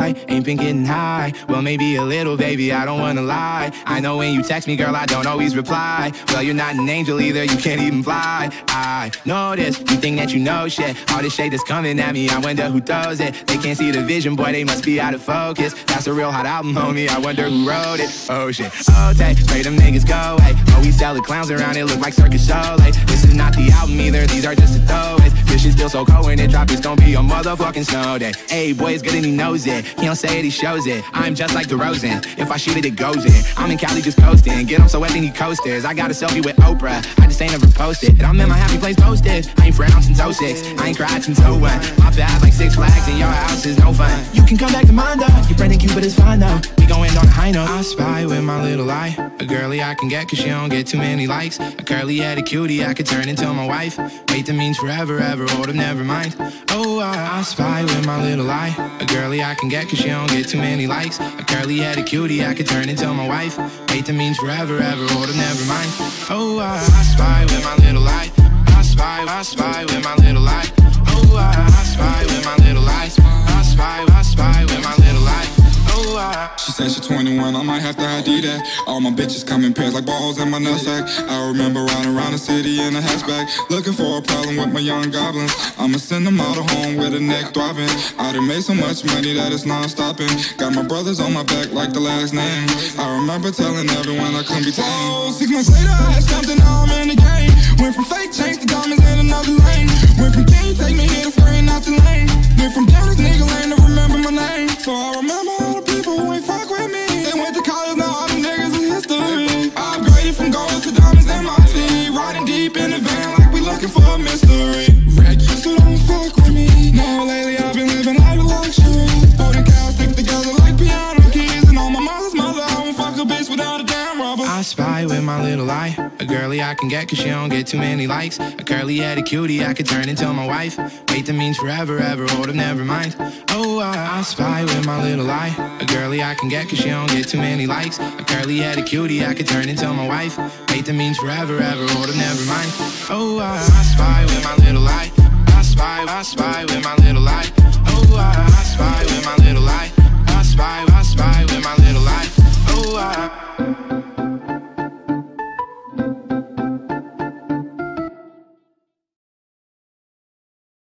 why ain't been getting high. Well, maybe a little, baby, I don't wanna lie. I know when you text me, girl, I don't always reply. Well, you're not an angel either, you can't even fly. I know this, you think that you know shit. All this shade that's coming at me, I wonder who throws it. They can't see the vision, boy, they must be out of focus. That's a real hot album, homie, I wonder who wrote it. Oh shit, oh take, pray them niggas go away. Oh, we sell the clowns around, it look like circus show. Like, this is not the album either, these are just the throwaways. This shit's still so cold when it drop, it's gonna be a motherfucking snow day. Hey, boy, it's good and he knows it. He don't say it, he shows it. I'm just like DeRozan. If I shoot it, it goes in. I'm in Cali just coasting. Get him so wet, then he coasters. I got a selfie with Oprah. I just ain't never posted. And I'm in my happy place posted. I ain't frowned since 06. I ain't cried since 01. My bad like Six Flags and your house is no fun. You can come back to mine though. Your friend and Cupid is fine though. We gon' end on a high note. I spy with my little eye. A girly I can get cause she don't get too many likes. A curly headed cutie I could turn into my wife. Wait, that means forever, ever. Hold up, never mind. Oh, I spy with my little eye. A girly I can get cause she don't get too many likes. A curly headed cutie I could turn into my wife. Wait, that means forever, ever. Hold up, never mind. Oh, I spy with my little eye. I spy with my little eye. Oh, I spy with my little eyes. I spy with my little eye. Oh, she said she's 21, I might have to ID that. All my bitches come in pairs like balls in my nutsack. I remember riding around the city in a hatchback, looking for a problem with my young goblins. I'ma send them all to home with a neck throbbing. I done made so much money that it's non-stopping. Got my brothers on my back like the last name. I remember telling everyone I couldn't be tamed. 6 months later I had something, now I'm in the game. Went from fake chains to diamonds in another lane. Went from king, take me here to screen out the lane. Went from down this nigga lane to remember my name. So I remember all the people who ain't fuck with me. They went to college, now all the niggas is history. I upgraded from gold to diamonds in my teeth. Riding deep in the van like we looking for a mystery. Red used to don't fuck with me. Now lately I've been living life of luxury. Holding cows stick together like piano keys. And on my mother's mother, I won't fuck a bitch without a damn rubber. I spy with my little eye. A girly I can get cause she don't get too many likes. A curly headed cutie I could turn into my wife. Wait, that means forever, ever. Hold up, never mind. Oh, I spy with my little eye. A girly I can get cause she don't get too many likes. A curly headed cutie I could turn into my wife. Wait, that means forever, ever. Hold up, never mind. Oh, I spy with my little eye. I spy with my little eye. Oh, I spy with my little eye.